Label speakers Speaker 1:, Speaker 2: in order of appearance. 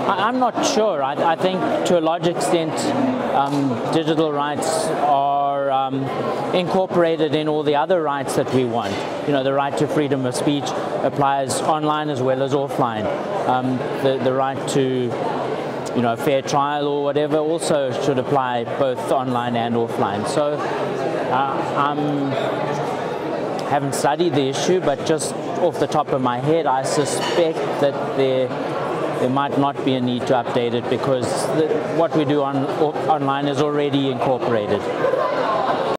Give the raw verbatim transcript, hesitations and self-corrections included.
Speaker 1: I, I'm not sure. I, I think to a large extent um, digital rights are um, incorporated in all the other rights that we want. You know, the right to freedom of speech applies online as well as offline. Um, the, the right to, you know, fair trial or whatever also should apply both online and offline. So uh, I'm haven't studied the issue, but just off the top of my head, I suspect that there there might not be a need to update it because the, what we do on o online is already incorporated.